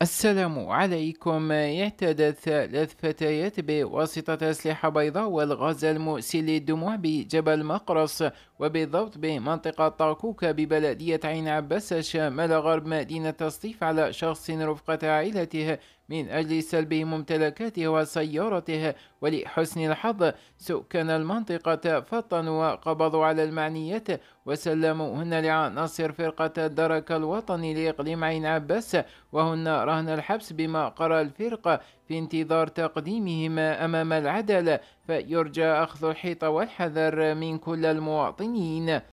السلام عليكم. اعتادت 3 فتيات بواسطة أسلحة بيضاء والغاز المسيل للدموع بجبل مقرص، وبالضبط بمنطقة طاكوكا ببلدية عين عباس شمال غرب مدينة سطيف، على شخص رفقة عائلته من أجل سلب ممتلكاته وسيارته. ولحسن الحظ سكان المنطقة فطنوا وقبضوا على المعنيات وسلموهن لعناصر فرقة الدرك الوطني لإقليم عين عباس، وهن رهن الحبس بما قرأ الفرقة في انتظار تقديمهما أمام العدالة. فيرجى أخذ الحيطة والحذر من كل المواطنين.